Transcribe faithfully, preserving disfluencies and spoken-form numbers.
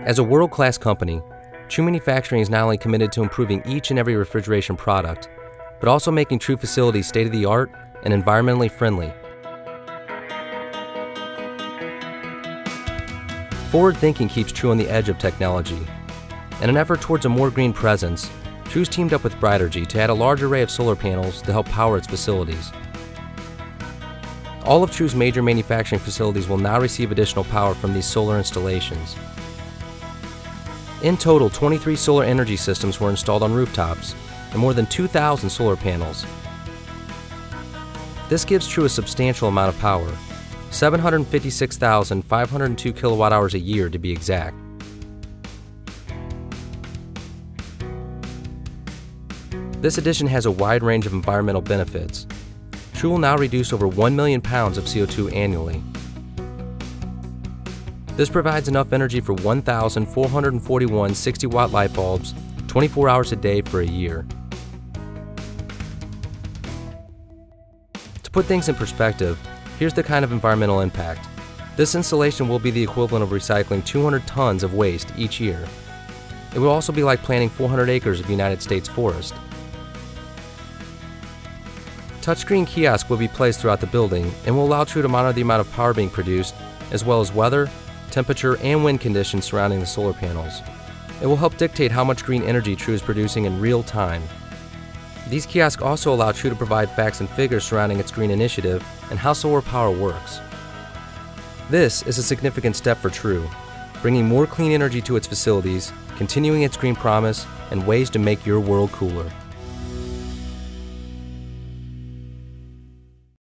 As a world-class company, True Manufacturing is not only committed to improving each and every refrigeration product, but also making True facilities state-of-the-art and environmentally friendly. Forward thinking keeps True on the edge of technology. In an effort towards a more green presence, True's teamed up with Brightergy to add a large array of solar panels to help power its facilities. All of True's major manufacturing facilities will now receive additional power from these solar installations. In total, twenty-three solar energy systems were installed on rooftops and more than two thousand solar panels. This gives True a substantial amount of power, seven hundred fifty-six thousand five hundred two kilowatt hours a year to be exact. This addition has a wide range of environmental benefits. True will now reduce over one million pounds of C O two annually. This provides enough energy for one thousand four hundred forty-one sixty watt light bulbs twenty-four hours a day for a year. To put things in perspective, here's the kind of environmental impact. This installation will be the equivalent of recycling two hundred tons of waste each year. It will also be like planting four hundred acres of United States forest. Touchscreen kiosks will be placed throughout the building and will allow True to monitor the amount of power being produced, as well as weather, temperature, and wind conditions surrounding the solar panels. It will help dictate how much green energy True is producing in real time. These kiosks also allow True to provide facts and figures surrounding its green initiative and how solar power works. This is a significant step for True, bringing more clean energy to its facilities, continuing its green promise, and ways to make your world cooler.